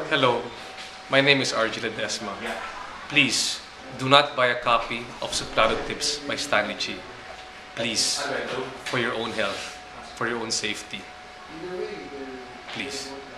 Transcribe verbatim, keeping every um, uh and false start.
Hello, my name is R J Ledesma. Please, do not buy a copy of Suplado Tips by Stanley. Please, for your own health, for your own safety. Please.